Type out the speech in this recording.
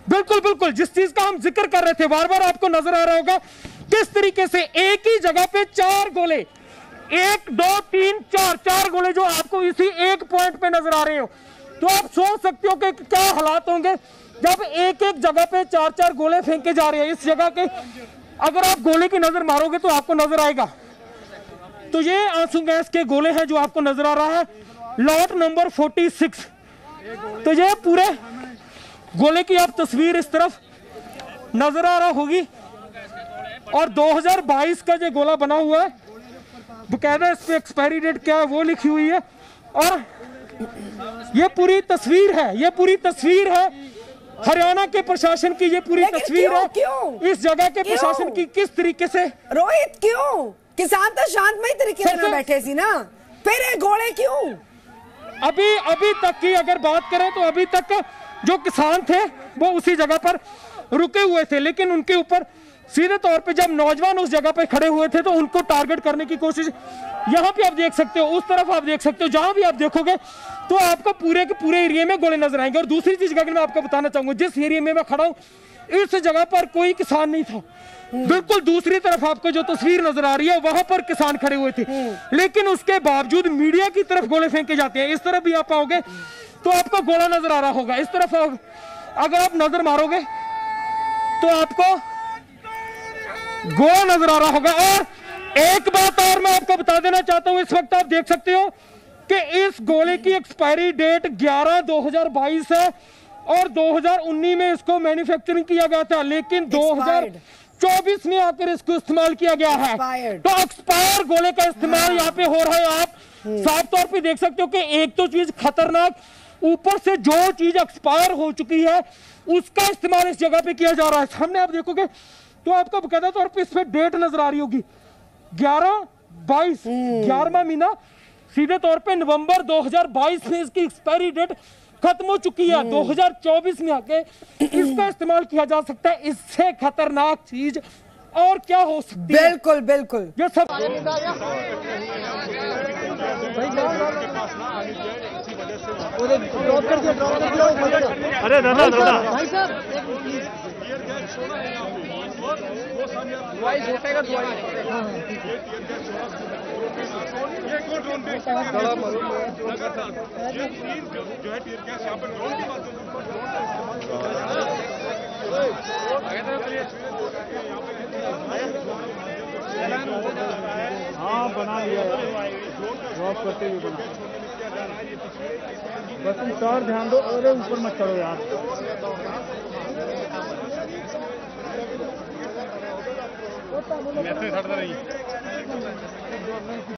बिल्कुल बिल्कुल, जिस चीज का हम जिक्र कर रहे थे, बार बार आपको नजर आ रहा होगा किस तरीके से एक ही जगह पे 4 गोले, 1 2 3 4 गोले जो आपको इसी एक पॉइंट पे नजर आ रहे हो। तो आप सोच सकते हो कि क्या हालात होंगे जब एक एक जगह पे 4 गोले फेंके जा रहे हैं। इस जगह के अगर आप गोले की नजर मारोगे तो आपको नजर आएगा। तो ये आंसू गैस के गोले हैं जो आपको नजर आ रहा है, लॉट नंबर 46। तो ये पूरे गोले की आप तस्वीर इस तरफ नजर आ रहा होगी, और 2022 का जो गोला बना हुआ है, बकायदा इस पे एक्सपायरी डेट क्या है वो लिखी हुई है, और ये पूरी तस्वीर है, ये पूरी तस्वीर है हरियाणा के प्रशासन की, ये पूरी तस्वीर है इस जगह के प्रशासन की किस तरीके से। रोहित क्यों किसान तो शांतमय तरीके से बैठे सी ना, फिर ये गोले क्यों? अभी तक की अगर बात करें तो अभी तक जो किसान थे वो उसी जगह पर रुके हुए थे, लेकिन उनके ऊपर सीधे तौर पे जब नौजवान उस जगह पे खड़े हुए थे तो उनको टारगेट करने की कोशिश, यहाँ पे आप देख सकते हो, उस तरफ आप देख सकते हो, जहां भी आप देखोगे तो आपको पूरे के पूरे एरिया में गोले नजर आएंगे। और दूसरी चीज का मैं आपको बताना चाहूंगा, जिस एरिया में मैं खड़ा हूँ इस जगह पर कोई किसान नहीं था, बिल्कुल दूसरी तरफ आपको जो तस्वीर नजर आ रही है वहां पर किसान खड़े हुए थे, लेकिन उसके बावजूद मीडिया की तरफ गोले फेंके जाते हैं। इस तरफ भी आप आओगे तो आपको गोला नजर आ रहा होगा, इस तरफ अगर आप नजर मारोगे तो आपको गोला नजर आ रहा होगा। और एक बात और मैं आपको बता देना चाहता हूं, इस वक्त आप देख सकते हो कि इस गोले की एक्सपायरी डेट 11/2022 है और 2019 में इसको मैन्युफैक्चरिंग किया गया था, लेकिन 2024 में आकर इसको इस्तेमाल किया गया है। तो एक्सपायर गोले का इस्तेमाल यहाँ पे हो रहा है। आप साफ तौर पे देख सकते हो कि एक तो चीज खतरनाक, ऊपर से जो चीज एक्सपायर हो चुकी है उसका इस्तेमाल इस जगह पे किया जा रहा है। सामने आप देखोगे तो आपको बकायदा तौर पे इस पे डेट नजर आ रही होगी 11/22, 11वां महीना, सीधे तौर पे नवंबर 2022 में इसकी एक्सपायरी डेट खत्म हो चुकी है। 2024 में आके इसका इस्तेमाल किया जा सकता है। इससे खतरनाक चीज और क्या हो सकती है? बिल्कुल बिल्कुल, ये सब अरे दादा भाई साहब जो है टीयर गैस यहाँ पर ड्रोन की बात हाँ बना लिया, ड्रॉप करते हुए बना। बस तुम सर ध्यान दो, अरे ऊपर मत चढ़ो यार। मैसेज हटता नहीं।